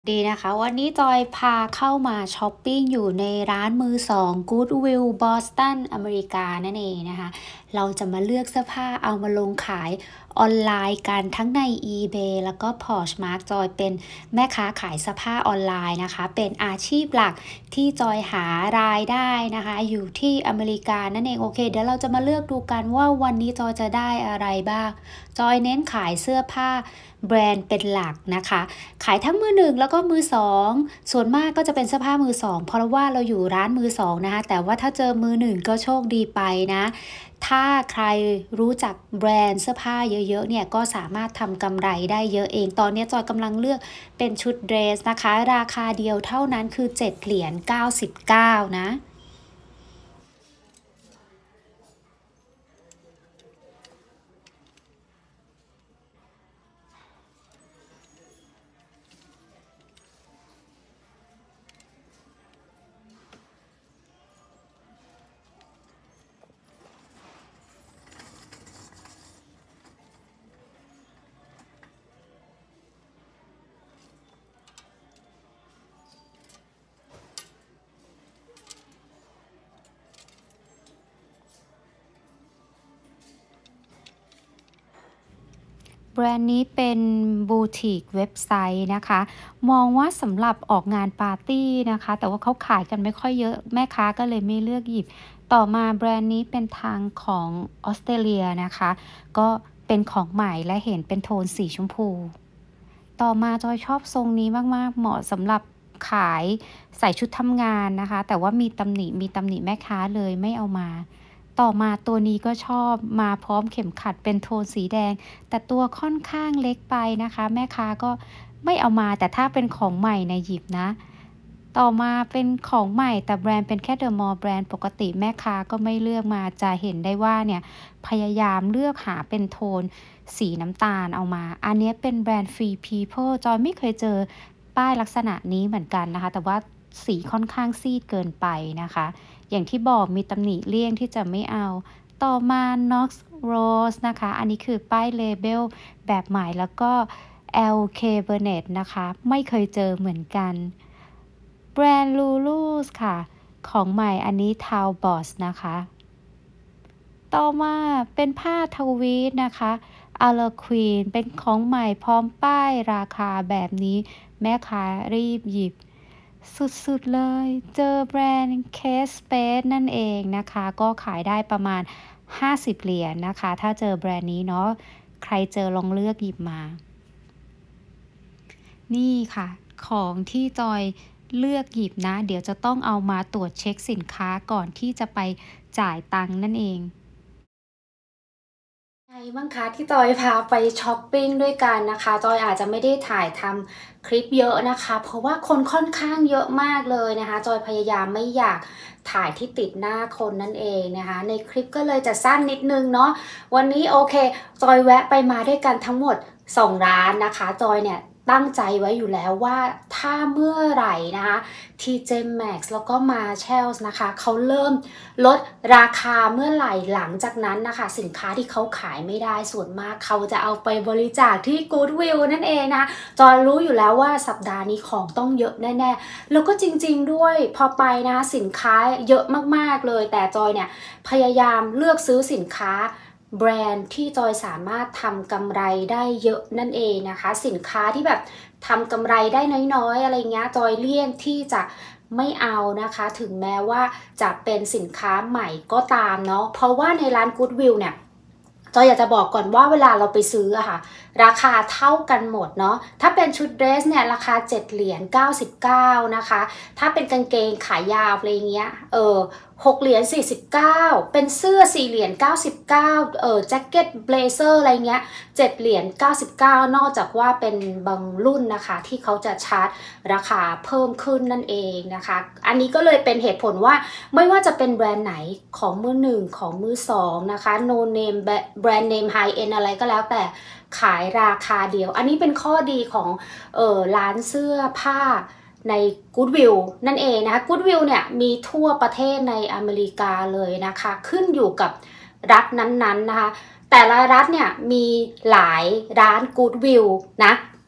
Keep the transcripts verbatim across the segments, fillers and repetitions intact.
ดีนะคะวันนี้จอยพาเข้ามาช้อปปิ้งอยู่ในร้านมือสอง Goodwill Boston อเมริกานั่นเองนะคะเราจะมาเลือกเสื้อผ้าเอามาลงขายออนไลน์กันทั้งใน eBay แล้วก็ Poshmark จอยเป็นแม่ค้าขายเสื้อผ้าออนไลน์นะคะเป็นอาชีพหลักที่จอยหารายได้นะคะอยู่ที่อเมริกานั่นเองโอเคเดี๋ยวเราจะมาเลือกดูกันว่าวันนี้จอยจะได้อะไรบ้างจอยเน้นขายเสื้อผ้าแบรนด์เป็นหลักนะคะขายทั้งมือหนึ่งแล้วก็มือสองส่วนมากก็จะเป็นเสื้อผ้ามือสองเพราะว่าเราอยู่ร้านมือสองนะคะแต่ว่าถ้าเจอมือหนึ่งก็โชคดีไปนะถ้าใครรู้จักแบรนด์เสื้อผ้าเยอะๆเนี่ยก็สามารถทำกำไรได้เยอะเองตอนนี้จอยกำลังเลือกเป็นชุดเดรสนะคะราคาเดียวเท่านั้นคือเจ็ดเหรียญเก้าสิบเก้านะ แบรนด์นี้เป็นบูติกเว็บไซต์นะคะมองว่าสำหรับออกงานปาร์ตี้นะคะแต่ว่าเขาขายกันไม่ค่อยเยอะแม่ค้าก็เลยไม่เลือกหยิบต่อมาแบรนด์นี้เป็นทางของออสเตรเลียนะคะก็เป็นของใหม่และเห็นเป็นโทนสีชมพูต่อมาจอยชอบทรงนี้มากๆเหมาะสำหรับขายใส่ชุดทำงานนะคะแต่ว่ามีตำหนิมีตำหนิแม่ค้าเลยไม่เอามา ต่อมาตัวนี้ก็ชอบมาพร้อมเข็มขัดเป็นโทนสีแดงแต่ตัวค่อนข้างเล็กไปนะคะแม่ค้าก็ไม่เอามาแต่ถ้าเป็นของใหม่ในหยิบนะต่อมาเป็นของใหม่แต่แบรนด์เป็นแค่เดอะมอลล์แบรนด์ปกติแม่ค้าก็ไม่เลือกมาจะเห็นได้ว่าเนี่ยพยายามเลือกหาเป็นโทนสีน้ำตาลเอามาอันนี้เป็นแบรนด์ Free People จอยไม่เคยเจอป้ายลักษณะนี้เหมือนกันนะคะแต่ว่าสีค่อนข้างซีดเกินไปนะคะ อย่างที่บอกมีตำหนิเลี่ยงที่จะไม่เอา ต่อมา Knox Rose นะคะ อันนี้คือป้ายเลเบลแบบใหม่แล้วก็ แอล เค Burnett นะคะ ไม่เคยเจอเหมือนกัน แบรนด์ Lulu's ค่ะ ของใหม่อันนี้ Talbots นะคะ ต่อมาเป็นผ้าทวีตนะคะ Harlequin เป็นของใหม่พร้อมป้ายราคาแบบนี้แม่ค้ารีบหยิบ สุดๆเลยเจอแบรนด์ Kate Spade นั่นเองนะคะก็ขายได้ประมาณห้าสิบเหรียญนะคะถ้าเจอแบรนด์นี้เนาะใครเจอลองเลือกหยิบมานี่ค่ะของที่จอยเลือกหยิบนะเดี๋ยวจะต้องเอามาตรวจเช็คสินค้าก่อนที่จะไปจ่ายตังค์นั่นเองไงบ้างคะที่จอยพาไปช้อปปิ้งด้วยกันนะคะจอยอาจจะไม่ได้ถ่ายทำคลิปเยอะนะคะเพราะว่าคนค่อนข้างเยอะมากเลยนะคะจอยพยายามไม่อยากถ่ายที่ติดหน้าคนนั่นเองนะคะในคลิปก็เลยจะสั้นนิดนึงเนาะวันนี้โอเคจอยแวะไปมาด้วยกันทั้งหมดสองร้านนะคะจอยเนี่ยตั้งใจไว้อยู่แล้วว่าถ้าเมื่อไหร่นะคะ ที เจ Maxx แล้วก็ Marshalls นะคะเขาเริ่มลดราคาเมื่อไหร่หลังจากนั้นนะคะสินค้าที่เขาขายไม่ได้ส่วนมากเขาจะเอาไปบริจาคที่ Goodwill นั่นเองนะจอยรู้อยู่แล้วว่าสัปดาห์นี้ของต้องเยอะแน่ๆแล้วก็จริงๆด้วยพอไปนะสินค้าเยอะมากๆเลยแต่จอยเนี่ยพยายามเลือกซื้อสินค้าแบรนด์ที่จอยสามารถทำกำไรได้เยอะนั่นเองนะคะสินค้าที่แบบทำกำไรได้น้อยๆอะไรเงี้ยจอยเลี่ยงที่จะไม่เอานะคะถึงแม้ว่าจะเป็นสินค้าใหม่ก็ตามเนาะเพราะว่าในร้าน Goodwill เนี่ยจอยอยากจะบอกก่อนว่าเวลาเราไปซื้ออะค่ะราคาเท่ากันหมดเนาะถ้าเป็นชุดเดรสเนี่ยราคาเจ็ดเหรียญเก้าสิบเก้านะคะถ้าเป็นกางเกงขายาวอะไรเงี้ยเออหกเหรียญสี่สิบเก้าเป็นเสื้อสี่เหรียญเก้าสิบเก้าเออแจ็คเก็ตเบลเซอร์อะไรเงี้ยเจ็ดเหรียญเก้าสิบเก้านอกจากว่าเป็นบางรุ่นนะคะที่เขาจะชาร์จราคาเพิ่มขึ้นนั่นเองนะคะอันนี้ก็เลยเป็นเหตุผลว่าไม่ว่าจะเป็นแบรนด์ไหนของมือหนึ่งของมือสองนะคะ no name แบรนด์เนมไฮเอ็นอะไรก็แล้วแต่ขายราคาเดียวอันนี้เป็นข้อดีของเออร้านเสื้อผ้าใน Goodwill นั่นเองนะคะ Goodwill เนี่ยมีทั่วประเทศในอเมริกาเลยนะคะขึ้นอยู่กับรัฐนั้นๆนะคะแต่ละรัฐเนี่ยมีหลายร้าน Goodwill นะ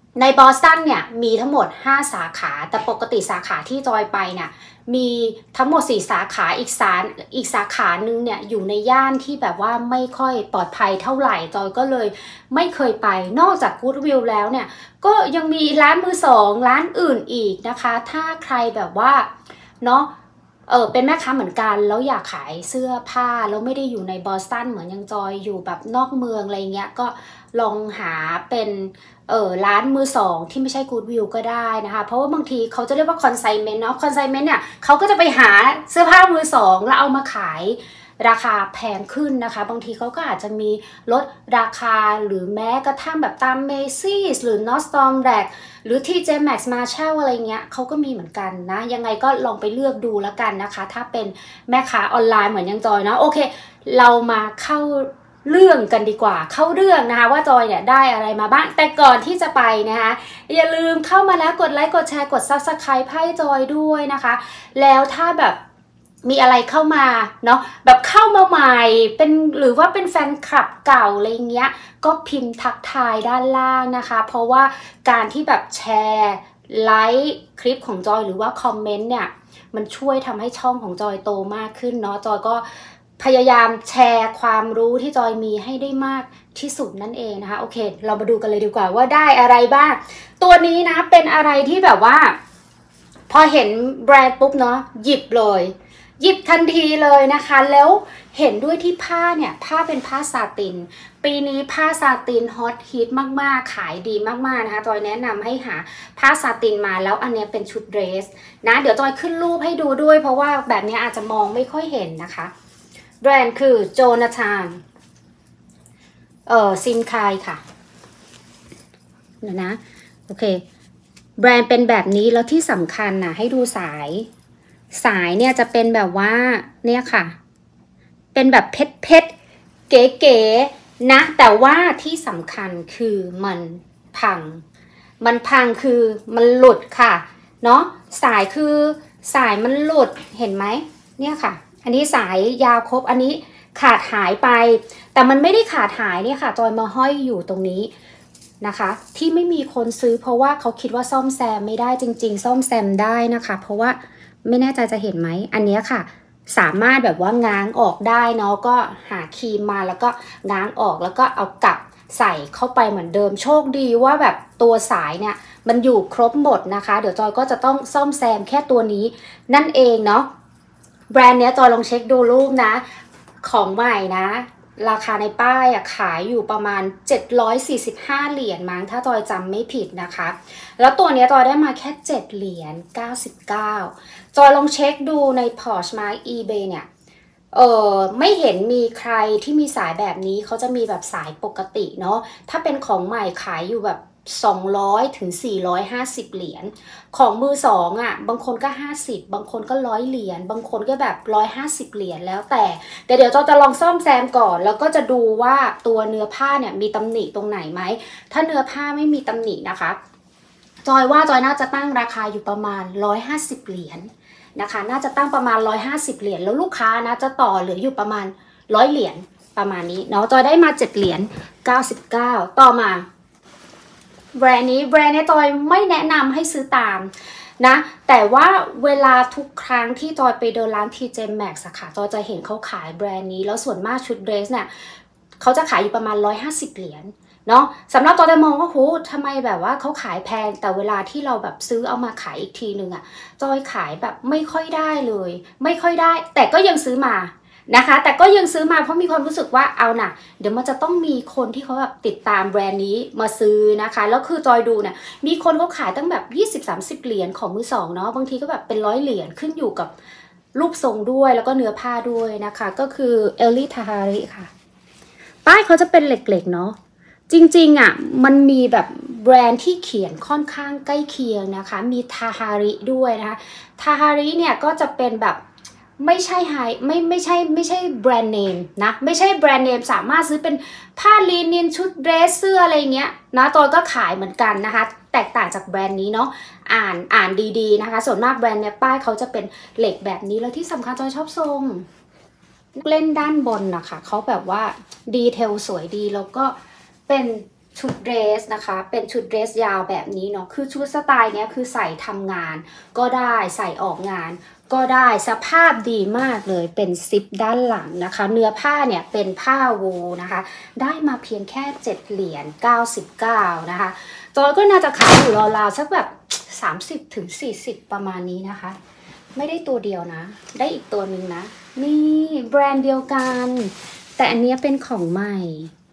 ในบอสตันเนี่ยมีทั้งหมดห้าสาขาแต่ปกติสาขาที่จอยไปเนี่ยมีทั้งหมดสี่สาขาอีกสาอีกสาขาหนึ่งเนี่ยอยู่ในย่านที่แบบว่าไม่ค่อยปลอดภัยเท่าไหร่จอยก็เลยไม่เคยไปนอกจากกู๊ดวิลแล้วเนี่ยก็ยังมีร้านมือสองร้านอื่นอีกนะคะถ้าใครแบบว่าเนาะเออเป็นแม่ค้าเหมือนกันแล้วอยากขายเสื้อผ้าแล้วไม่ได้อยู่ในบอสตันเหมือนยังจอยอยู่แบบนอกเมืองอะไรเงี้ยก็ลองหาเป็นเออร้านมือสองที่ไม่ใช่กู๊ดวิลก็ได้นะคะเพราะว่าบางทีเขาจะเรียกว่าคอนไซเมนต์เนาะคอนไซเมนต์เนี่ยเขาก็จะไปหาเสื้อผ้ามือสองแล้วเอามาขายราคาแพงขึ้นนะคะบางทีเขาก็อาจจะมีลดราคาหรือแม้กระทั่งแบบตาม Macy's หรือ Nordstrom Rack หรือ ที เจ Maxx Marshall อะไรเงี้ยเขาก็มีเหมือนกันนะยังไงก็ลองไปเลือกดูแล้วกันนะคะถ้าเป็นแม่ค้าออนไลน์เหมือนยังจอยนะโอเคเรามาเข้าเรื่องกันดีกว่าเข้าเรื่องนะคะว่าจอยเนี่ยได้อะไรมาบ้างแต่ก่อนที่จะไปนะคะอย่าลืมเข้ามาแล้วกดไลค์กดแชร์กด ซับสไครบ์ ให้จอยด้วยนะคะแล้วถ้าแบบมีอะไรเข้ามาเนาะแบบเข้ามาใหม่เป็นหรือว่าเป็นแฟนคลับเก่าอะไรเงี้ยก็พิมพ์ทักทายด้านล่างนะคะเพราะว่าการที่แบบแชร์ไลค์คลิปของจอยหรือว่าคอมเมนต์เนี่ยมันช่วยทำให้ช่องของจอยโตมากขึ้นเนาะจอยก็พยายามแชร์ความรู้ที่จอยมีให้ได้มากที่สุดนั่นเองนะคะโอเคเรามาดูกันเลยดีกว่าว่าได้อะไรบ้างตัวนี้นะเป็นอะไรที่แบบว่าพอเห็นแบรนด์ปุ๊บเนาะหยิบเลยหยิบทันทีเลยนะคะแล้วเห็นด้วยที่ผ้าเนี่ยผ้าเป็นผ้าซาตินปีนี้ผ้าซาตินฮอตฮิตมากๆขายดีมากๆนะคะจอยแนะนำให้หาผ้าซาตินมาแล้วอันนี้เป็นชุดเดรสนะเดี๋ยวจอยขึ้นรูปให้ดูด้วยเพราะว่าแบบนี้อาจจะมองไม่ค่อยเห็นนะคะแบรนด์คือโจนาธานเออซินคายค่ะเดี๋ยวนะโอเคแบรนด์เป็นแบบนี้แล้วที่สำคัญนะให้ดูสายสายเนี่ยจะเป็นแบบว่าเนี่ยค่ะเป็นแบบเพชรเพชรเก๋ๆนะแต่ว่าที่สำคัญคือมันพังมันพังคือมันหลุดค่ะเนาะสายคือสายมันหลุดเห็นไหมเนี่ยค่ะอันนี้สายยาวครบอันนี้ขาดหายไปแต่มันไม่ได้ขาดหายเนี่ยค่ะจอยมาห้อยอยู่ตรงนี้นะคะที่ไม่มีคนซื้อเพราะว่าเขาคิดว่าซ่อมแซมไม่ได้จริงๆซ่อมแซมได้นะคะเพราะว่าไม่แน่ใจจะเห็นไหมอันนี้ค่ะสามารถแบบว่าง้างออกได้เนาะก็หาครีมมาแล้วก็ง้างออกแล้วก็เอากลับใส่เข้าไปเหมือนเดิมโชคดีว่าแบบตัวสายเนี่ยมันอยู่ครบหมดนะคะเดี๋ยวจอยก็จะต้องซ่อมแซมแค่ตัวนี้นั่นเองเนาะแบรนด์เนี้ยจอยลองเช็คดูรูปนะของใหม่นะราคาในป้ายอะขายอยู่ประมาณเจ็ดร้อยสี่สิบห้าเหรียญมั้งถ้าจอยจำไม่ผิดนะคะแล้วตัวนี้จอยได้มาแค่เจ็ดเหรียญเก้าสิบเก้าจอยลองเช็คดูใน Poshmark eBay เนี่ยเออไม่เห็นมีใครที่มีสายแบบนี้เขาจะมีแบบสายปกติเนาะถ้าเป็นของใหม่ขายอยู่แบบสองร้อยถึงสี่ร้อยห้าสิบเหรียญของมือสองอ่ะบางคนก็ห้าสิบบางคนก็ร้อยเหรียญบางคนก็แบบหนึ่งร้อยห้าสิบเหรียญแล้วแต่แต่เดี๋ยวเราจะลองซ่อมแซมก่อนแล้วก็จะดูว่าตัวเนื้อผ้าเนี่ยมีตำหนิตรงไหนไหมถ้าเนื้อผ้าไม่มีตำหนินะคะจอยว่าจอยน่าจะตั้งราคาอยู่ประมาณหนึ่งร้อยห้าสิบเหรียญนะคะน่าจะตั้งประมาณหนึ่งร้อยห้าสิบเหรียญแล้วลูกค้านะจะต่อเหลืออยู่ประมาณหนึ่งร้อยเหรียญประมาณนี้เนาะจอยได้มาเจ็ดเหรียญเก้าสิบเก้าต่อมาแบรนด์นี้แบรนด์นี้จอยไม่แนะนำให้ซื้อตามนะแต่ว่าเวลาทุกครั้งที่จอยไปเดินร้าน ที เจ Maxx อะค่ะจอยจะเห็นเขาขายแบรนด์นี้แล้วส่วนมากชุดเดรสเนี่ยเขาจะขายอยู่ประมาณหนึ่งร้อยห้าสิบเหรียญเนาะสำหรับจอยจะมองว่าโหทำไมแบบว่าเขาขายแพงแต่เวลาที่เราแบบซื้อเอามาขายอีกทีหนึ่งอะจอยขายแบบไม่ค่อยได้เลยไม่ค่อยได้แต่ก็ยังซื้อมานะคะแต่ก็ยังซื้อมาเพราะมีความรู้สึกว่าเอาน่ะเดี๋ยวมันจะต้องมีคนที่เขาแบบติดตามแบรนด์นี้มาซื้อนะคะแล้วคือจอยดูเนี่ยมีคนเขาขายตั้งแบบ ยี่สิบถึงสามสิบ เหรียญของมือสองเนาะบางทีก็แบบเป็นร้อยเหรียญขึ้นอยู่กับรูปทรงด้วยแล้วก็เนื้อผ้าด้วยนะคะก็คือเอลลี่ทาฮาริค่ะป้ายเขาจะเป็นเหล็กๆเนาะจริงๆอ่ะมันมีแบบแบรนด์ที่เขียนค่อนข้างใกล้เคียงนะคะมีทาฮาริด้วยนะคะทาฮาริเนี่ยก็จะเป็นแบบไม่ใช่ไฮไม่ไม่ใช่ไม่ใช่แบรนด์เนมนะไม่ใช่แบรนด์เนมสามารถซื้อเป็นผ้าลีนินชุดเดรสเสื้ออะไรเงี้ยนะจอยก็ขายเหมือนกันนะคะแตกต่างจากแบรนด์นี้เนาะอ่านอ่านดีๆนะคะส่วนมากแบรนด์เนี้ยป้ายเขาจะเป็นเหล็กแบบนี้แล้วที่สำคัญจอยชอบทรงเล่นด้านบนนะคะเขาแบบว่าดีเทลสวยดีแล้วก็เป็นชุดเดรสนะคะเป็นชุดเดรสยาวแบบนี้เนาะคือชุดสไตล์เนี้ยคือใส่ทำงานก็ได้ใส่ออกงานก็ได้สภาพดีมากเลยเป็นซิปด้านหลังนะคะเนื้อผ้าเนี่ยเป็นผ้าวูลนะคะได้มาเพียงแค่เจ็ดเหรียญเก้าสิบเก้านะคะจอยก็น่าจะขายอยู่ราวๆสักแบบสามสิบถึงสี่สิบประมาณนี้นะคะไม่ได้ตัวเดียวนะได้อีกตัวหนึ่งนะนี่แบรนด์เดียวกันแต่อันนี้เป็นของใหม่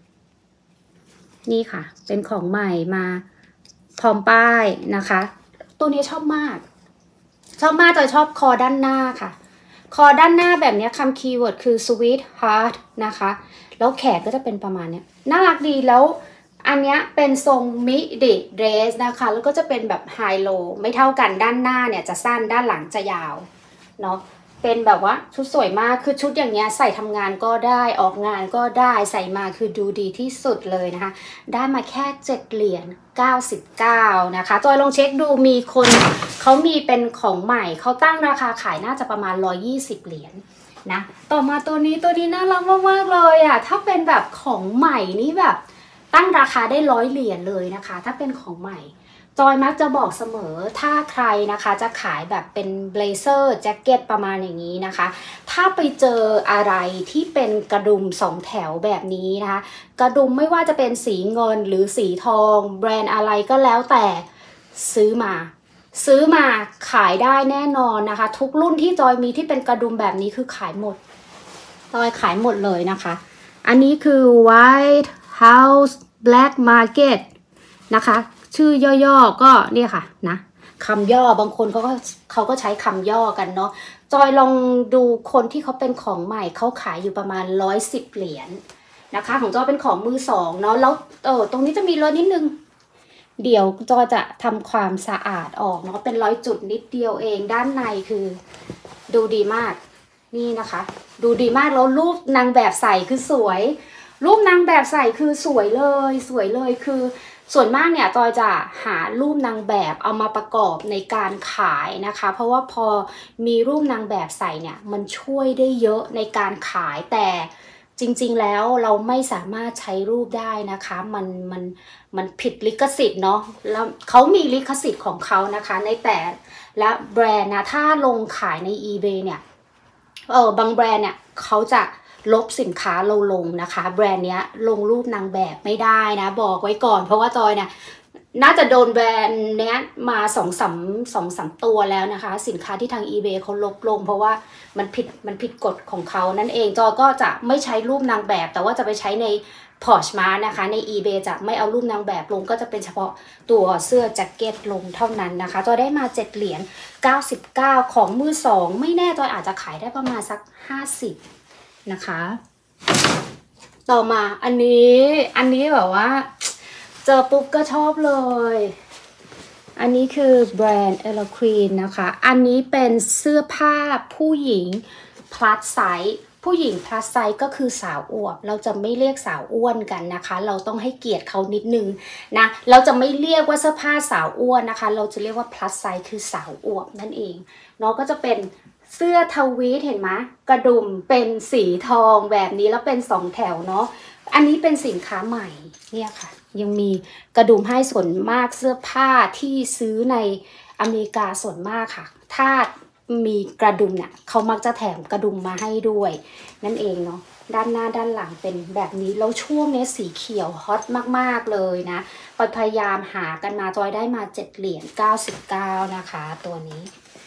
นี่ค่ะเป็นของใหม่มาพร้อมป้ายนะคะตัวนี้ชอบมากชอบมากจอยชอบคอด้านหน้าค่ะคอด้านหน้าแบบนี้คำคีย์เวิร์ดคือ sweet heart นะคะแล้วแขนก็จะเป็นประมาณนี้น่ารักดีแล้วอันนี้เป็นทรงมิดิเดรสนะคะแล้วก็จะเป็นแบบไฮโลไม่เท่ากันด้านหน้าเนี่ยจะสั้นด้านหลังจะยาวเนาะเป็นแบบว่าชุดสวยมากคือชุดอย่างเงี้ยใส่ทำงานก็ได้ออกงานก็ได้ใส่มาคือดูดีที่สุดเลยนะคะได้มาแค่เจ็ดเหรียญเก้าสิบเก้านะคะจอยลองเช็คดูมีคนเขามีเป็นของใหม่เขาตั้งราคาขายน่าจะประมาณหนึ่งร้อยยี่สิบเหรียญนะต่อมาตัวนี้ตัวนี้น่ารักมากๆเลยอ่ะถ้าเป็นแบบของใหม่นี่แบบตั้งราคาได้ร้อยเหรียญเลยนะคะถ้าเป็นของใหม่จอยมักจะบอกเสมอถ้าใครนะคะจะขายแบบเป็นเบลเซอร์แจ็คเก็ตประมาณอย่างนี้นะคะถ้าไปเจออะไรที่เป็นกระดุมสองแถวแบบนี้นะคะกระดุมไม่ว่าจะเป็นสีเงินหรือสีทองแบรนด์อะไรก็แล้วแต่ซื้อมาซื้อมาขายได้แน่นอนนะคะทุกรุ่นที่จอยมีที่เป็นกระดุมแบบนี้คือขายหมดจอยขายหมดเลยนะคะอันนี้คือ White House Black Market นะคะชื่อย่อๆก็เนี่ยค่ะนะคำย่อบางคนเขาก็เขาก็ใช้คำย่อกันเนาะจอยลองดูคนที่เขาเป็นของใหม่เขาขายอยู่ประมาณร้อยสิบเหรียญนะคะของจอยเป็นของมือสองเนาะแล้วเออตรงนี้จะมีรอยนิดนึงเดี๋ยวจอยจะทำความสะอาดออกเนาะเป็นรอยจุดนิดเดียวเองด้านในคือดูดีมากนี่นะคะดูดีมากแล้วรูปนางแบบใส่คือสวยรูปนางแบบใส่คือสวยเลยสวยเลยคือส่วนมากเนี่ยจอยจะหารูปนางแบบเอามาประกอบในการขายนะคะเพราะว่าพอมีรูปนางแบบใส่เนี่ยมันช่วยได้เยอะในการขายแต่จริงๆแล้วเราไม่สามารถใช้รูปได้นะคะมันมันมันผิดลิขสิทธิ์เนาะแล้วเขามีลิขสิทธิ์ของเขานะคะในแต่ละแบรนด์นะถ้าลงขายใน eBay เนี่ยเออบางแบรนด์เนี่ยเขาจะลบสินค้าเราลงนะคะแบรนด์เนี้ยลงรูปนางแบบไม่ได้นะบอกไว้ก่อนเพราะว่าจอยเนี่ยน่าจะโดนแบรนด์เนี้ยมาสองสามสองสามตัวแล้วนะคะสินค้าที่ทาง eBay เขาลบลงเพราะว่ามันผิดมันผิดกฎของเขานั่นเองจอยก็จะไม่ใช้รูปนางแบบแต่ว่าจะไปใช้ใน Poshmark นะคะใน eBay จะไม่เอารูปนางแบบลงก็จะเป็นเฉพาะตัวเสื้อแจ็คเก็ตลงเท่านั้นนะคะจอยได้มาเจ็ดเหรียญเก้าสิบเก้าของมือสองไม่แน่จอยอาจจะขายได้ประมาณสักห้าสิบนะคะต่อมาอันนี้อันนี้แบบว่าเจอปุ๊บก็ชอบเลยอันนี้คือแบรนด์ Eloqueen นะคะอันนี้เป็นเสื้อผ้าผู้หญิง plus size ผู้หญิง plus size ก็คือสาวอวบเราจะไม่เรียกสาวอ้วนกันนะคะเราต้องให้เกียรติเขานิดนึงนะเราจะไม่เรียกว่าเสื้อผ้าสาวอ้วนนะคะเราจะเรียกว่า plus size คือสาวอวบนั่นเองเนาะก็จะเป็นเสื้อทวีตเห็นไหมกระดุมเป็นสีทองแบบนี้แล้วเป็นสองแถวเนาะอันนี้เป็นสินค้าใหม่เนี่ยค่ะยังมีกระดุมให้ส่วนมากเสื้อผ้าที่ซื้อในอเมริกาส่วนมากค่ะถ้ามีกระดุมเนี่ยเขามักจะแถมกระดุมมาให้ด้วยนั่นเองเนาะด้านหน้าด้านหลังเป็นแบบนี้แล้วช่วงนี้สีเขียวฮอตมากๆเลยนะพยายามหากันมาจอยได้มาเจ็ดเหรียญเก้าสิบเก้านะคะตัวนี้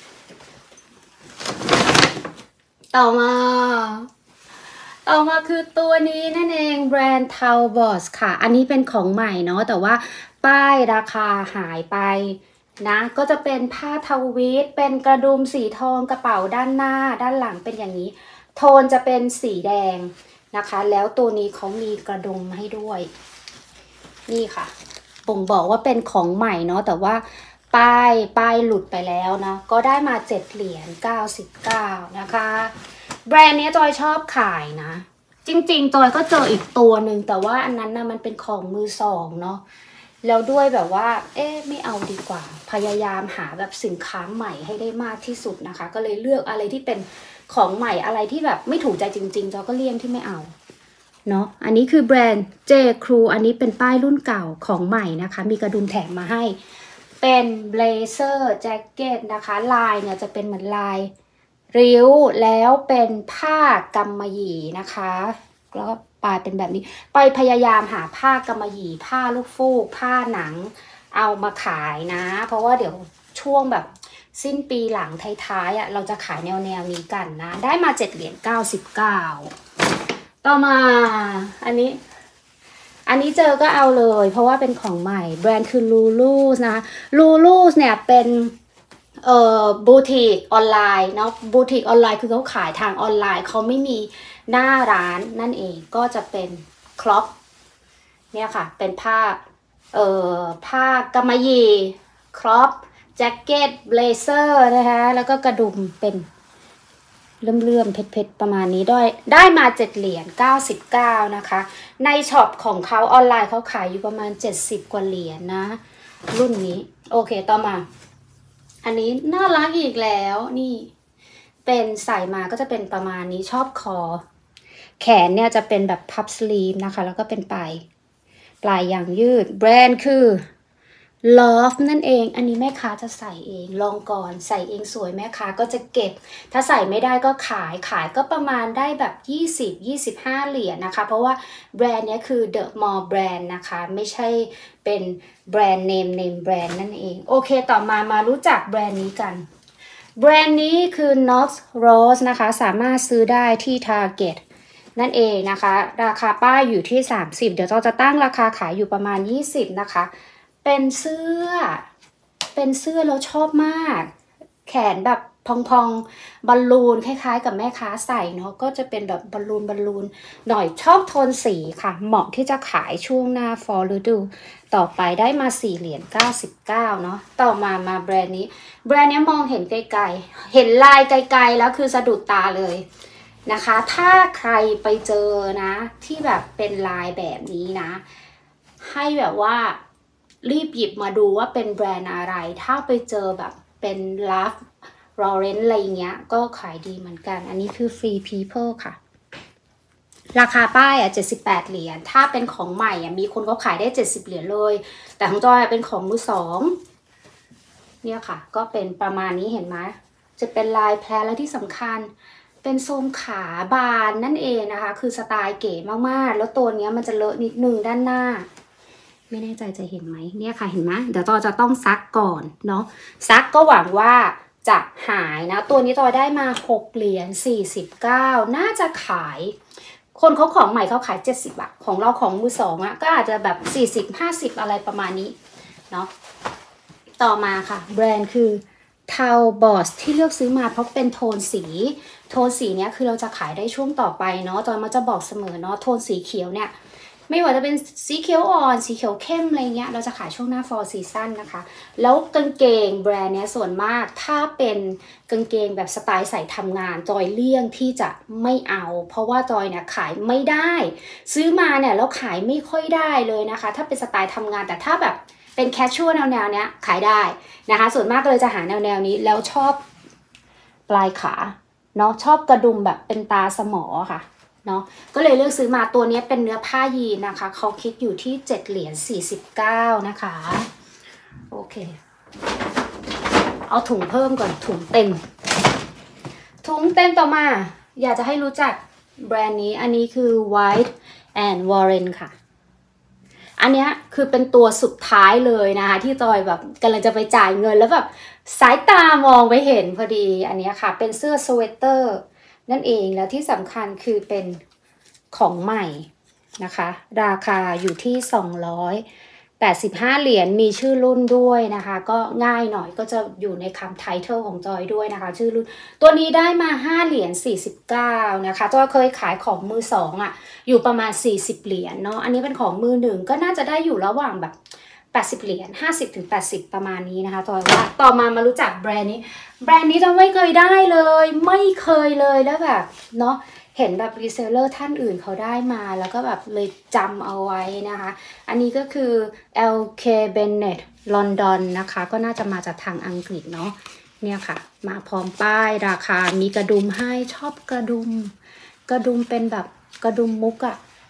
ต่อมาต่อมาคือตัวนี้นั่นเองแบรนด์ Talbots ค่ะอันนี้เป็นของใหม่เนาะแต่ว่าป้ายราคาหายไปนะก็จะเป็นผ้าทวีตเป็นกระดุมสีทองกระเป๋าด้านหน้าด้านหลังเป็นอย่างนี้โทนจะเป็นสีแดงนะคะแล้วตัวนี้เขามีกระดุมให้ด้วยนี่ค่ะบ่งบอกว่าเป็นของใหม่เนาะแต่ว่าป้ายป้ายหลุดไปแล้วนะก็ได้มาเจ็ดเหรียญเก้าสิบเก้านะคะแบรนด์นี้จอยชอบขายนะจริงๆจอยก็เจออีกตัวหนึ่งแต่ว่าอันนั้นนะมันเป็นของมือสองเนาะแล้วด้วยแบบว่าเอ๊ะไม่เอาดีกว่าพยายามหาแบบสินค้าใหม่ให้ได้มากที่สุดนะคะก็เลยเลือกอะไรที่เป็นของใหม่อะไรที่แบบไม่ถูกใจจริงๆจอยก็เลี่ยงที่ไม่เอาเนาะอันนี้คือแบรนด์ J. Crew อันนี้เป็นป้ายรุ่นเก่าของใหม่นะคะมีกระดุมแถมมาให้เป็นเบลเซอร์แจ็คเก็ตนะคะลายเนี่ยจะเป็นเหมือนลายริ้วแล้วเป็นผ้ากำมะหยี่นะคะแล้วก็ปลายเป็นแบบนี้ไปพยายามหาผ้ากำมะหยี่ผ้าลูกฟูกผ้าหนังเอามาขายนะเพราะว่าเดี๋ยวช่วงแบบสิ้นปีหลังท้ายๆอ่ะเราจะขายแนวแนวนี้กันนะได้มาเจ็ดเหรียญเก้าสิบเก้าต่อมาอันนี้อันนี้เจอก็เอาเลยเพราะว่าเป็นของใหม่แบรนด์คือ Lulus นะ Lulus เนี่ยเป็นเอ่อบูติกออนไลน์เนาะบูติกออนไลน์คือเขาขายทางออนไลน์เขาไม่มีหน้าร้านนั่นเองก็จะเป็นครอปเนี่ยค่ะเป็นผ้าเอ่อผ้ากำมะหยี่ครอปแจ็คเก็ตเบลเซอร์นะคะแล้วก็กระดุมเป็นเลื่อมๆเพชรๆประมาณนี้ด้วยได้มาเจ็ดเหรียญเก้าสิบเก้านะคะในช็อปของเขาออนไลน์เขาขายอยู่ประมาณเจ็ดสิบกว่าเหรียญนะรุ่นนี้โอเคต่อมาอันนี้น่ารักอีกแล้วนี่เป็นใส่มาก็จะเป็นประมาณนี้ชอบคอแขนเนี่ยจะเป็นแบบพับสลีฟนะคะแล้วก็เป็นปลายปลายยางยืดแบรนด์คือ Love นั่นเองอันนี้แม่ค้าจะใส่เองลองก่อนใส่เองสวยแม่ค้าก็จะเก็บถ้าใส่ไม่ได้ก็ขายขายก็ประมาณได้แบบยี่สิบ ยี่สิบห้าเหรียญนะคะเพราะว่าแบรนด์นี้คือ The Mall Brand นะคะไม่ใช่เป็นแบรนด์เนมเนมแบรนด์นั่นเองโอเคต่อมามารู้จักแบรนด์นี้กันแบรนด์นี้คือ Knox Rose นะคะสามารถซื้อได้ที่ Target นั่นเองนะคะราคาป้ายอยู่ที่สามสิบเดี๋ยวเราจะตั้งราคาขายอยู่ประมาณยี่สิบนะคะเป็นเสื้อเป็นเสื้อเราชอบมากแขนแบบพองๆบอลลูนคล้ายๆกับแม่ค้าใส่เนาะก็จะเป็นแบบบอลลูนบอลลูนหน่อยชอบโทนสีค่ะเหมาะที่จะขายช่วงหน้าฟอลฤดูต่อไปได้มาสี่เหรียญเก้าสิบเก้าเนาะต่อมามาแบรนด์นี้แบรนด์นี้มองเห็นไกลๆเห็นลายไกลๆแล้วคือสะดุดตาเลยนะคะถ้าใครไปเจอนะที่แบบเป็นลายแบบนี้นะให้แบบว่ารีบหยิบมาดูว่าเป็นแบรนด์อะไรถ้าไปเจอแบบเป็น Ralph Lauren อะไรเงี้ยก็ขายดีเหมือนกันอันนี้คือ Free People ค่ะราคาป้ายอ่ะเจ็ดสิบแปดเหรียญถ้าเป็นของใหม่อ่ะมีคนเขาขายได้เจ็ดสิบเหรียญเลยแต่ของจอยเป็นของมือสองเนี่ยค่ะก็เป็นประมาณนี้เห็นไหมจะเป็นลายแพรและที่สำคัญเป็นทรงขาบานนั่นเองนะคะคือสไตล์เก๋มากๆแล้วตัวนี้มันจะเลอะนิดนึงด้านหน้าไม่แน่ใจจะเห็นไหมเนี่ยค่ะเห็นไหมเดี๋ยวจอยจะต้องซักก่อนเนาะซักก็หวังว่าจะหายนะตัวนี้จอยได้มาหกเหรียญสี่สิบเก้าน่าจะขายคนเขาของใหม่เขาขายเจ็ดสิบอะของเราของมือสองอะก็อาจจะแบบสี่สิบ ห้าสิบอะไรประมาณนี้เนาะต่อมาค่ะแบรนด์คือทาวบอสที่เลือกซื้อมาเพราะเป็นโทนสีโทนสีเนี้ยคือเราจะขายได้ช่วงต่อไปเนาะจอยมันจะบอกเสมอเนาะโทนสีเขียวเนี่ยไม่ว่าจะเป็นสีเขียวอ่อนสีเขียวเข้มอะไรเงี้ยเราจะขายช่วงหน้า fall season นะคะแล้วกางเกงแบรนด์เนี้ยส่วนมากถ้าเป็นกางเกงแบบสไตล์ใส่ทำงานจอยเลี่ยงที่จะไม่เอาเพราะว่าจอยเนี่ยขายไม่ได้ซื้อมาเนี่ยแล้วขายไม่ค่อยได้เลยนะคะถ้าเป็นสไตล์ทำงานแต่ถ้าแบบเป็นแคชชวลแนวๆเนี้ยขายได้นะคะส่วนมากเลยจะหาแนวๆนี้แล้วชอบปลายขาเนาะชอบกระดุมแบบเป็นตาสมอค่ะเนาะก็เลยเลือกซื้อมาตัวนี้เป็นเนื้อผ้ายีนนะคะเขาคิดอยู่ที่เจ็ดเหรียญสี่สิบเก้านะคะโอเคเอาถุงเพิ่มก่อนถุงเต็มถุงเต็มต่อมาอยากจะให้รู้จักแบรนด์นี้อันนี้คือ White and Warren ค่ะอันนี้คือเป็นตัวสุดท้ายเลยนะคะที่จอยแบบกำลังจะไปจ่ายเงินแล้วแบบสายตามองไปเห็นพอดีอันนี้ค่ะเป็นเสื้อสเวตเตอร์นั่นเองแล้วที่สำคัญคือเป็นของใหม่นะคะราคาอยู่ที่สองร้อยแปดสิบห้าเหรียญมีชื่อรุ่นด้วยนะคะก็ง่ายหน่อยก็จะอยู่ในคำไทเทลของจอยด้วยนะคะชื่อรุ่นตัวนี้ได้มาห้าเหรียญสี่สิบเก้านะคะจอยเคยขายของมือสองอ่ะอยู่ประมาณสี่สิบเหรียญเนาะอันนี้เป็นของมือหนึ่งก็น่าจะได้อยู่ระหว่างแบบแปดสิบเหรียญห้าสิบถึงแปดสิบประมาณนี้นะคะจอยว่าต่อมามารู้จักแบรนด์นี้แบรนด์นี้จะไม่เคยได้เลยไม่เคยเลยแล้วแบบเนาะเห็นแบบรีเซลเลอร์ท่านอื่นเขาได้มาแล้วก็แบบเลยจำเอาไว้นะคะอันนี้ก็คือ แอล เค Bennett London นะคะก็น่าจะมาจากทางอังกฤษเนาะเนี่ยค่ะมาพร้อมป้ายราคามีกระดุมให้ชอบกระดุมกระดุมเป็นแบบกระดุมมุกอะ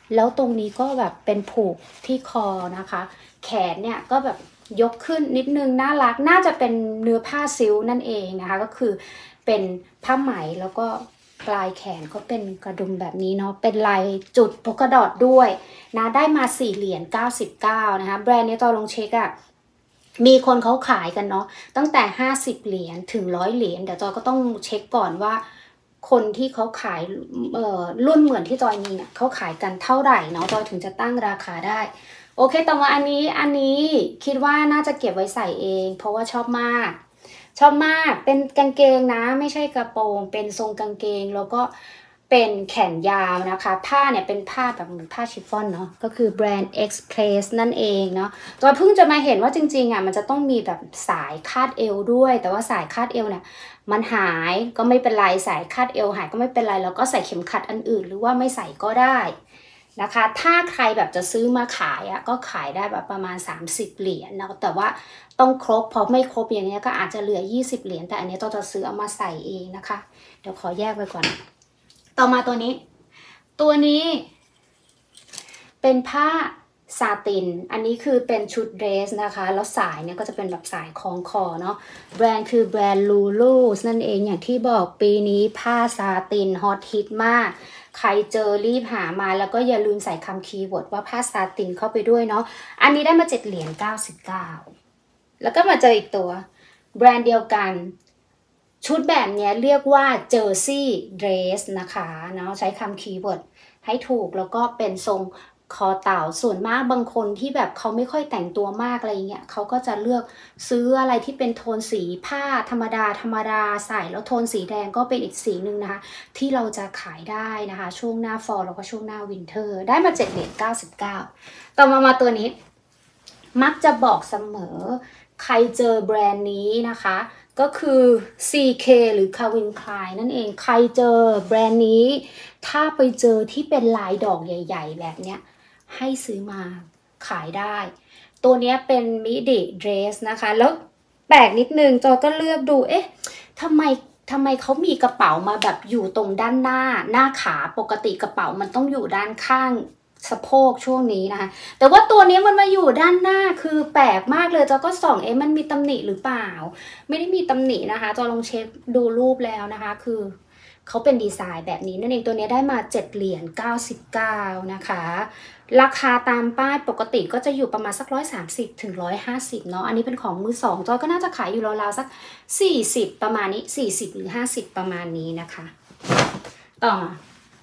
แล้วตรงนี้ก็แบบเป็นผูกที่คอนะคะแขนเนี่ยก็แบบยกขึ้นนิดนึงน่ารักน่าจะเป็นเนื้อผ้าซิลนั่นเองนะคะก็คือเป็นผ้าไหมแล้วก็ปลายแขนก็เป็นกระดุมแบบนี้เนาะเป็นลายจุดโพกดอทด้วยนะได้มาสี่เหรียญเก้าสิบเก้านะคะแบรนด์นี้ตอนลงเช็คอะมีคนเขาขายกันเนาะตั้งแต่ห้าสิบเหรียญถึงร้อยเหรียญเดี๋ยวจอยก็ต้องเช็คก่อนว่าคนที่เขาขายเอ่อรุ่นเหมือนที่จอยมีเนี่ยเขาขายกันเท่าไหร่เนาะจอยถึงจะตั้งราคาได้โอเคต่อมาอันนี้อันนี้คิดว่าน่าจะเก็บไว้ใส่เองเพราะว่าชอบมากชอบมากเป็นกางเกงนะไม่ใช่กระโปรงเป็นทรงกางเกงแล้วก็เป็นแขนยาวนะคะผ้าเนี่ยเป็นผ้าแบบเหมือนผ้าชิฟฟ่อนเนาะก็คือแบรนด์ Express นั่นเองเนาะจอยเพิ่งจะมาเห็นว่าจริงๆอ่ะมันจะต้องมีแบบสายคาดเอวด้วยแต่ว่าสายคาดเอวเนี่ยมันหายก็ไม่เป็นไรสายคาดเอวหายก็ไม่เป็นไรแล้วก็ใส่เข็มขัดอันอื่นหรือว่าไม่ใส่ก็ได้นะคะถ้าใครแบบจะซื้อมาขายอ่ะก็ขายได้แบบประมาณสามสิบเหรียญนะแต่ว่าต้องครบพอไม่ครบอย่างเงี้ยก็อาจจะเหลือยี่สิบเหรียญแต่อันนี้ต้องจะซื้อเอามาใส่เองนะคะเดี๋ยวขอแยกไว้ก่อนต่อมาตัวนี้ตัวนี้เป็นผ้าซาตินอันนี้คือเป็นชุดเดรสนะคะแล้วสายเนี่ยก็จะเป็นแบบสายคล้องคอเนาะแบรนด์คือแบรนด์ลูลูนั่นเองอย่างที่บอกปีนี้ผ้าซาตินฮอตฮิตมากใครเจอรีบหามาแล้วก็อย่าลืมใส่คำคีย์เวิร์ดว่าผ้าซาตินเข้าไปด้วยเนาะอันนี้ได้มาเจ็ดเหรียญเก้าสิบเก้าแล้วก็มาเจออีกตัวแบรนด์เดียวกันชุดแบบนี้เรียกว่าเจอร์ซี่เดรสนะคะเนาะใช้คำคีย์เวิร์ดให้ถูกแล้วก็เป็นทรงคอเต่าส่วนมากบางคนที่แบบเขาไม่ค่อยแต่งตัวมากอะไรเงี้ยเขาก็จะเลือกซื้ออะไรที่เป็นโทนสีผ้าธรรมดาธรรมดาใส่แล้วโทนสีแดงก็เป็นอีกสีหนึ่งนะคะที่เราจะขายได้นะคะช่วงหน้าฟอลแล้วก็ช่วงหน้าวินเทอร์ได้มาเจ็ดเหรียญเก้าสิบเก้าต่อมามาตัวนี้มักจะบอกเสมอใครเจอแบรนด์นี้นะคะก็คือ ซี เค หรือ Calvin Klein นั่นเองใครเจอแบรนด์นี้ถ้าไปเจอที่เป็นลายดอกใหญ่ๆแบบเนี้ยให้ซื้อมาขายได้ตัวนี้เป็นมิดิเดรสนะคะแล้วแปลกนิดนึงจอก็เลือกดูเอ๊ะทำไมทำไมเขามีกระเป๋ามาแบบอยู่ตรงด้านหน้าหน้าขาปกติกระเป๋ามันต้องอยู่ด้านข้างสะโพกช่วงนี้นะคะแต่ว่าตัวนี้มันมาอยู่ด้านหน้าคือแปลกมากเลยจอก็ส่องเอ๊ะมันมีตำหนิหรือเปล่าไม่ได้มีตำหนินะคะจอลองเช็คดูรูปแล้วนะคะคือเขาเป็นดีไซน์แบบนี้นั่นเองตัวนี้ได้มาเจ็ดเหรียญเก้าสิบเก้านะคะราคาตามป้ายปกติก็จะอยู่ประมาณสักร้อยสามสิบถึงร้อยห้าสิบเนาะอันนี้เป็นของมือสองจอยก็น่าจะขายอยู่ราวๆสักสี่สิบประมาณนี้สี่สิบหรือห้าสิบประมาณนี้นะคะต่อมา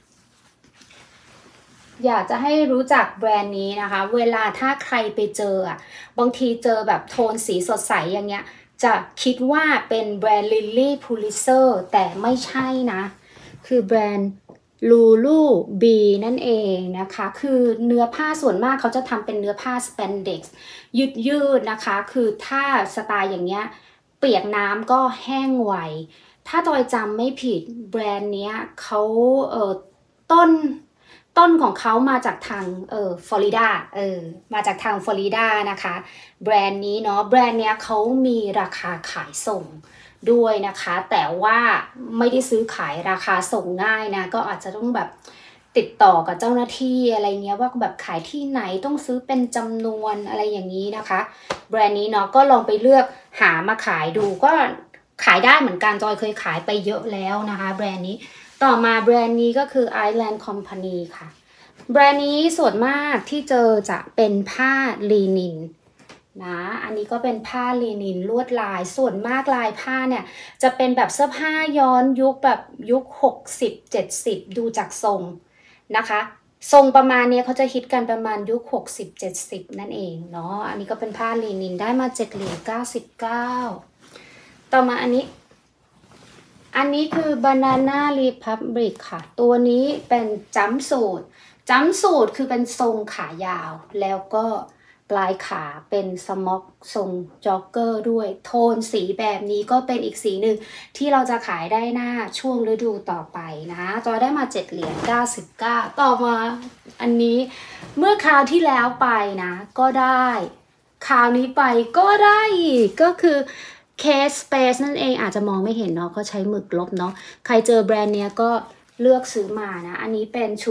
อยากจะให้รู้จักแบรนด์นี้นะคะเวลาถ้าใครไปเจออ่ะบางทีเจอแบบโทนสีสดใสอย่างเงี้ยจะคิดว่าเป็นแบรนด์ Lily Pulitzer แต่ไม่ใช่นะคือแบรนด์ Lulu B นั่นเองนะคะคือเนื้อผ้าส่วนมากเขาจะทำเป็นเนื้อผ้า spandex ยืดยืดนะคะคือถ้าสไตล์อย่างเงี้ยเปียกน้ำก็แห้งไวถ้าจอยจำไม่ผิดแบรนด์เนี้ยเขาเอ่อต้นต้นของเขามาจากทางเอ่อฟลอริดาเออมาจากทางฟลอริดานะคะแบรนด์นี้เนาะแบรนด์เนี้ยเขามีราคาขายส่งด้วยนะคะแต่ว่าไม่ได้ซื้อขายราคาส่งง่ายนะก็อาจจะต้องแบบติดต่อกับเจ้าหน้าที่อะไรเงี้ยว่าแบบขายที่ไหนต้องซื้อเป็นจำนวนอะไรอย่างนี้นะคะแบรนด์นี้เนาะก็ลองไปเลือกหามาขายดูก็ขายได้เหมือนกันจอยเคยขายไปเยอะแล้วนะคะแบรนด์นี้ต่อมาแบรนด์นี้ก็คือ Island Company ค่ะแบรนด์นี้ส่วนมากที่เจอจะเป็นผ้าลีนินนะอันนี้ก็เป็นผ้าลีนินลวดลายส่วนมากลายผ้าเนี่ยจะเป็นแบบเสื้อผ้าย้อนยุคแบบยุคหกสิบ เจ็ดสิบดูจากทรงนะคะทรงประมาณนี้เขาจะฮิตกันประมาณยุคหกสิบ เจ็ดสิบนั่นเองเนาะอันนี้ก็เป็นผ้าลีนินได้มาเจ็ดเหรียญเก้าสิบเก้าต่อมาอันนี้อันนี้คือ Banana Republic ค่ะตัวนี้เป็นจัมป์สูทจัมป์สูทคือเป็นทรงขายาวแล้วก็ปลายขาเป็นสม็อกทรงจ็อกเกอร์ด้วยโทนสีแบบนี้ก็เป็นอีกสีหนึ่งที่เราจะขายได้หน้าช่วงฤดูต่อไปนะจอยได้มาเจ็ดเหรียญเก้าสิบเก้าต่อมาอันนี้เมื่อคราวที่แล้วไปนะก็ได้คราวนี้ไปก็ได้อีกก็คือKate Spade นั่นเองอาจจะมองไม่เห็นเนาะเขาใช้หมึกลบเนาะใครเจอแบรนด์เนี้ยก็เลือกซื้อมานะอันนี้เป็นชุด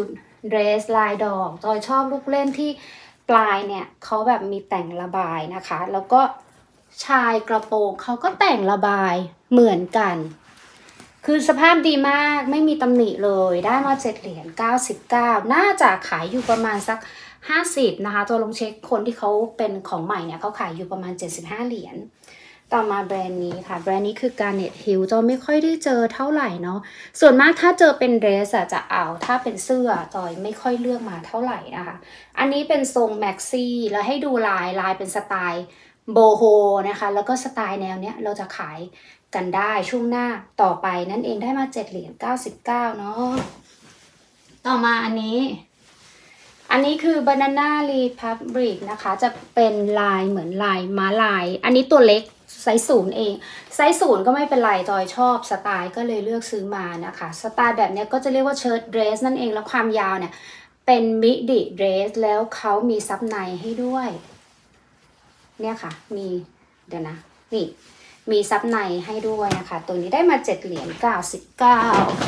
เดรสลายดอกจอยชอบลูกเล่นที่ปลายเนี่ยเขาแบบมีแต่งระบายนะคะแล้วก็ชายกระโปรงเขาก็แต่งระบายเหมือนกันคือสภาพดีมากไม่มีตำหนิเลยได้มาเจ็ดเหรียญเก้าสิบเก้าน่าจะขายอยู่ประมาณสักห้าสิบนะคะตัวลงเช็คคนที่เขาเป็นของใหม่เนี่ยเขาขายอยู่ประมาณเจ็ดสิบห้าเหรียญต่อมาแบรนด์นี้ค่ะแบรนด์นี้คือ Garnet Hill จอยไม่ค่อยได้เจอเท่าไหร่เนาะส่วนมากถ้าเจอเป็นเดรสอะจะเอาถ้าเป็นเสื้อจอยไม่ค่อยเลือกมาเท่าไหร่นะคะอันนี้เป็นทรงแม็กซี่แล้วให้ดูลายลายเป็นสไตล์โบโฮนะคะแล้วก็สไตล์แนวเนี้ยเราจะขายกันได้ช่วงหน้าต่อไปนั่นเองได้มาเจ็ดเหรียญเก้าสิบเก้าเนาะต่อมาอันนี้อันนี้คือ Banana Republic นะคะจะเป็นลายเหมือนลายม้าลายอันนี้ตัวเล็กไซส์ศูนย์เองไซส์ศูนย์ก็ไม่เป็นไรจอยชอบสไตล์ก็เลยเลือกซื้อมานะคะสไตล์แบบนี้ก็จะเรียกว่าเชิ้ตเดรสนั่นเองแล้วความยาวเนี่ยเป็นมิดิเดรสแล้วเขามีซับในให้ด้วยเนี่ยค่ะมีเดี๋ยวนะนี่มีซับในให้ด้วยนะคะตัวนี้ได้มาเจ็ดเหรียญเก้าสิบเก้า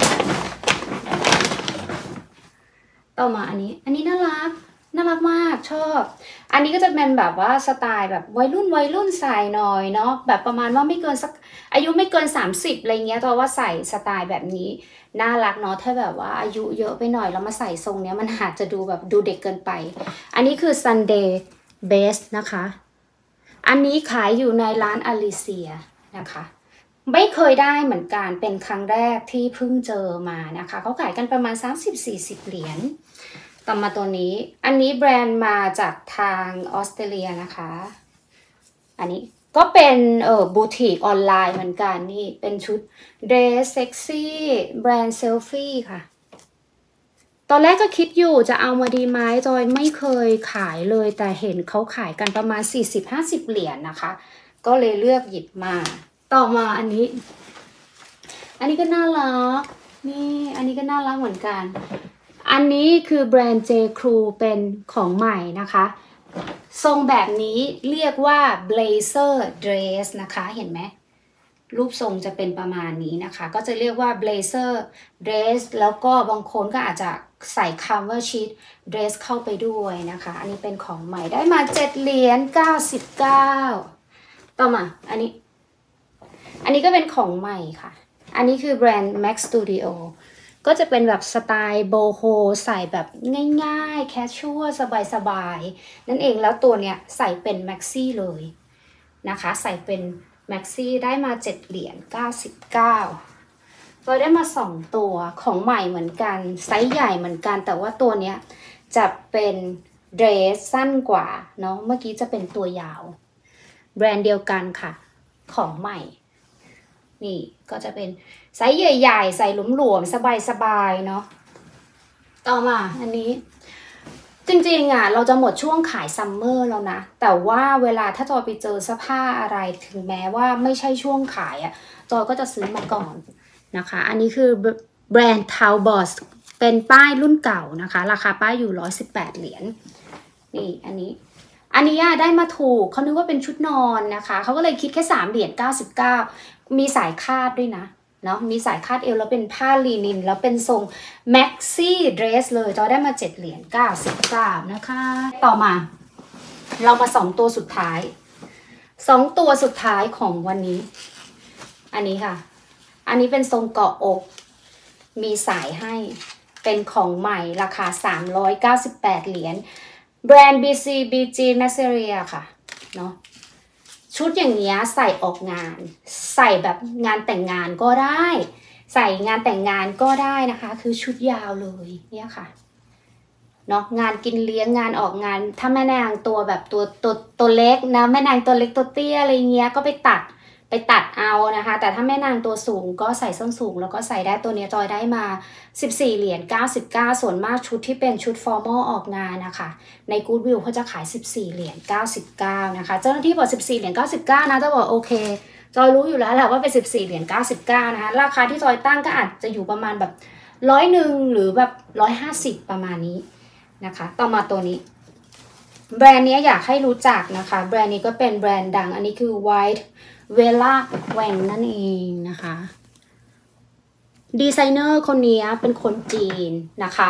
ต่อมาอันนี้อันนี้น่ารักน่ารักมากชอบอันนี้ก็จะเป็นแบบว่าสไตล์แบบวัยรุ่นวัยรุ่นใส่หน่อยเนาะแบบประมาณว่าไม่เกินสักอายุไม่เกินสามสิบอะไรเงี้ยตัวว่าใส่สไตล์แบบนี้น่ารักเนาะถ้าแบบว่าอายุเยอะไปหน่อยแล้วมาใส่ทรงเนี้ยมันอาจจะดูแบบดูเด็กเกินไปอันนี้คือ Sunday Best นะคะอันนี้ขายอยู่ในร้านอลิเซียนะคะไม่เคยได้เหมือนกันเป็นครั้งแรกที่เพิ่งเจอมานะคะเขาขายกันประมาณ สามสิบถึงสี่สิบ เหรียญต่อมาตัวนี้อันนี้แบรนด์มาจากทางออสเตรเลียนะคะอันนี้ก็เป็นเออบูติกออนไลน์เหมือนกันนี่เป็นชุดเดรสเซ็กซี่แบรนด์เซลฟี่ค่ะตอนแรกก็คิดอยู่จะเอามาดีไหมจอยไม่เคยขายเลยแต่เห็นเขาขายกันประมาณ สี่สิบถึงห้าสิบ เหรียญ นะคะก็เลยเลือกหยิบมาต่อมาอันนี้อันนี้ก็น่ารักนี่อันนี้ก็น่ารักเหมือนกันอันนี้คือแบรนด์ J. Crew เป็นของใหม่นะคะทรงแบบนี้เรียกว่า Blazer Dress นะคะเห็นไหมรูปทรงจะเป็นประมาณนี้นะคะก็จะเรียกว่า Blazer Dress แล้วก็บางคนก็อาจจะใส่คำว่า Sheet Dress เข้าไปด้วยนะคะอันนี้เป็นของใหม่ได้มาเจ็ดเหรียญเก้าสิบเก้าต่อมาอันนี้อันนี้ก็เป็นของใหม่ค่ะอันนี้คือแบรนด์ Max Studio ก็จะเป็นแบบสไตล์โบโฮใส่แบบง่ายๆแคชชัวร์สบายๆนั่นเองแล้วตัวเนี้ยใส่เป็นแม็กซี่เลยนะคะใส่เป็นแม็กซี่ได้มาเจ็ดเหรียญเก้าสิบเก้าเราได้มาสองตัวของใหม่เหมือนกันไซส์ใหญ่เหมือนกันแต่ว่าตัวเนี้ยจะเป็นเดรสสั้นกว่าเนาะเมื่อกี้จะเป็นตัวยาวแบรนด์เดียวกันค่ะของใหม่นี่ก็จะเป็นไซส์ใหญ่ๆใส่หลวมๆสบายๆเนาะต่อมาอันนี้จริงๆอ่ะเราจะหมดช่วงขายซัมเมอร์แล้วนะแต่ว่าเวลาถ้าจอยไปเจอเสื้อผ้าอะไรถึงแม้ว่าไม่ใช่ช่วงขายอ่ะจอยก็จะซื้อมาก่อนนะคะอันนี้คือแบรนด์ Talbot เป็นป้ายรุ่นเก่านะคะราคาป้ายอยู่หนึ่งร้อยสิบแปดเหรียญนี่อันนี้อันนี้ได้มาถูกเขานึกว่าเป็นชุดนอนนะคะเขาก็เลยคิดแค่สามเหรียญเก้าสิบเก้ามีสายคาดด้วยนะเนาะมีสายคาดเอวแล้วเป็นผ้าลีนินแล้วเป็นทรงแม็กซี่เดรสเลยจอยได้มาเจ็ดเหรียญเก้าสิบเก้านะคะต่อมาเรามาสองตัวสุดท้ายสองตัวสุดท้ายของวันนี้อันนี้ค่ะอันนี้เป็นทรงเกาะอกมีสายให้เป็นของใหม่ราคาสามร้อยเก้าสิบแปดเหรียญแบรนด์ บี ซี บี จี Masseria ค่ะเนาะชุดอย่างเงี้ยใส่ออกงานใส่แบบงานแต่งงานก็ได้ใส่งานแต่งงานก็ได้นะคะคือชุดยาวเลยเนี่ยค่ะเนาะงานกินเลี้ยงงานออกงานถ้าแม่นางตัวแบบตัวตัวตัวเล็กนะแม่นางตัวเล็กตัวเตี้ยอะไรเงี้ยก็ไปตัดไปตัดเอานะคะแต่ถ้าแม่นางตัวสูงก็ใส่ส้นสูงแล้วก็ใส่ได้ตัวนี้จอยได้มาสิบสี่เหรียญเก้าสิบเก้าส่วนมากชุดที่เป็นชุดฟอร์มอลออกงานนะคะใน Goodwill เขาจะขายสิบสี่เหรียญเก้าสิบเก้านะคะเจ้าหน้าที่บอกสิบสี่เหรียญเก้าสิบเก้านะจะบอกโอเคจอยรู้อยู่แล้วแหละว่าเป็นสิบสี่เหรียญเก้าสิบเก้านะคะราคาที่จอยตั้งก็อาจจะอยู่ประมาณแบบร้อยหนึ่งหรือแบบร้อยห้าสิบประมาณนี้นะคะต่อมาตัวนี้แบรนด์นี้อยากให้รู้จักนะคะแบรนด์นี้ก็เป็นแบรนด์ดังอันนี้คือ White Vela Wang นั่นเองนะคะดีไซเนอร์คนนี้เป็นคนจีนนะคะ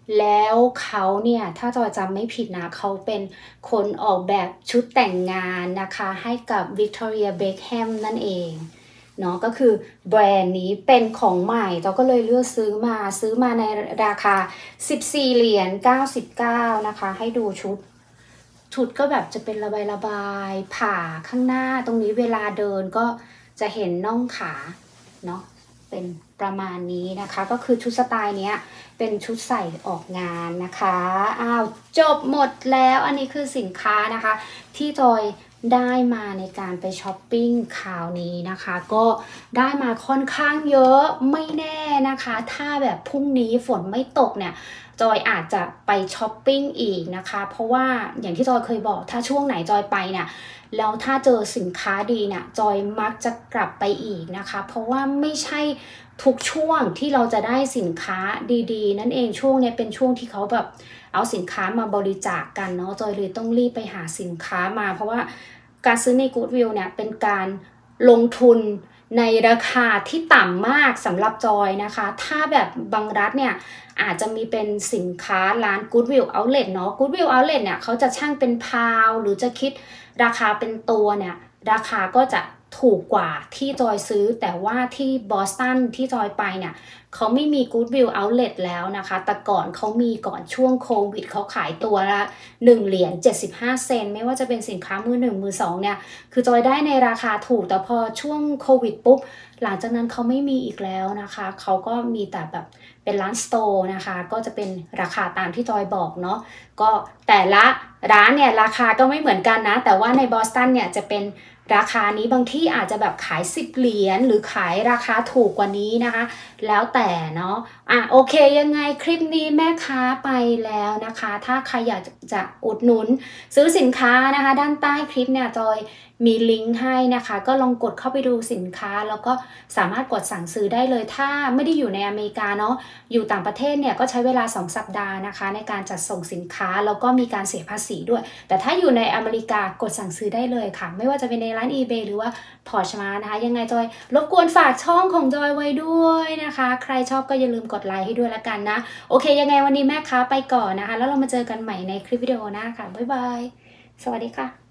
แล้วเขาเนี่ยถ้าจอยจำไม่ผิดนะเขาเป็นคนออกแบบชุดแต่งงานนะคะให้กับ Victoria Beckham นั่นเองเนาะก็คือแบรนด์นี้เป็นของใหม่เราก็เลยเลือกซื้อมาซื้อมาในราคาสิบสี่เหรียญเก้าสิบเก้านะคะให้ดูชุดชุดก็แบบจะเป็นระบายระบายผ่าข้างหน้าตรงนี้เวลาเดินก็จะเห็นน่องขาเนาะเป็นประมาณนี้นะคะก็คือชุดสไตล์เนี้ยเป็นชุดใส่ออกงานนะคะอ้าวจบหมดแล้วอันนี้คือสินค้านะคะที่จอยได้มาในการไปช้อปปิ้งคราวนี้นะคะก็ได้มาค่อนข้างเยอะไม่แน่นะคะถ้าแบบพรุ่งนี้ฝนไม่ตกเนี่ยจอยอาจจะไปช้อปปิ้งอีกนะคะเพราะว่าอย่างที่จอยเคยบอกถ้าช่วงไหนจอยไปเนี่ยแล้วถ้าเจอสินค้าดีเนี่ยจอยมักจะกลับไปอีกนะคะเพราะว่าไม่ใช่ทุกช่วงที่เราจะได้สินค้าดีๆนั่นเองช่วงนี้เป็นช่วงที่เขาแบบเอาสินค้ามาบริจาค ก, กันเนาะจอยเลยต้องรีบไปหาสินค้ามาเพราะว่าการซื้อใน Goodwill เนี่ยเป็นการลงทุนในราคาที่ต่ำมากสำหรับจอยนะคะถ้าแบบบางรัฐเนี่ยอาจจะมีเป็นสินค้าร้าน Goodwill Outlet เนาะ Goodwill Outlet เนี่ยเขาจะชั่งเป็นพาวหรือจะคิดราคาเป็นตัวเนี่ยราคาก็จะถูกกว่าที่จอยซื้อแต่ว่าที่บอสตันที่จอยไปเนี่ยเขาไม่มี Goodwill Outlet แล้วนะคะแต่ก่อนเขามีก่อนช่วงโควิดเขาขายตัวละหนึ่งเหรียญเจ็ดสิบห้าเซนต์ไม่ว่าจะเป็นสินค้ามือหนึ่งมือสองเนี่ยคือจอยได้ในราคาถูกแต่พอช่วงโควิดปุ๊บหลังจากนั้นเขาไม่มีอีกแล้วนะคะเขาก็มีแต่แบบเป็นร้านสโตร์นะคะก็จะเป็นราคาตามที่จอยบอกเนาะก็แต่ละร้านเนี่ยราคาก็ไม่เหมือนกันนะแต่ว่าในบอสตันเนี่ยจะเป็นราคานี้บางที่อาจจะแบบขายสิบเหรียญหรือขายราคาถูกกว่านี้นะคะแล้วแต่เนาะอ่ะโอเคยังไงคลิปนี้แม่ค้าไปแล้วนะคะถ้าใครอยากจะอุดหนุนซื้อสินค้านะคะด้านใต้คลิปเนี่ยจอยมีลิงก์ให้นะคะก็ลองกดเข้าไปดูสินค้าแล้วก็สามารถกดสั่งซื้อได้เลยถ้าไม่ได้อยู่ในอเมริกาเนาะอยู่ต่างประเทศเนี่ยก็ใช้เวลาสองสัปดาห์นะคะในการจัดส่งสินค้าแล้วก็มีการเสียภาษีด้วยแต่ถ้าอยู่ในอเมริกากดสั่งซื้อได้เลยค่ะไม่ว่าจะเป็นในร้าน eBay หรือว่า Poshmark นะคะยังไงจอยรบกวนฝากช่องของจอยไว้ด้วยนะคะใครชอบก็อย่าลืมกดไลค์ให้ด้วยละกันนะโอเคยังไงวันนี้แม่ค้าไปก่อนนะคะแล้วเรามาเจอกันใหม่ในคลิปวิดีโอหน้าค่ะบ๊ายบายสวัสดีค่ะ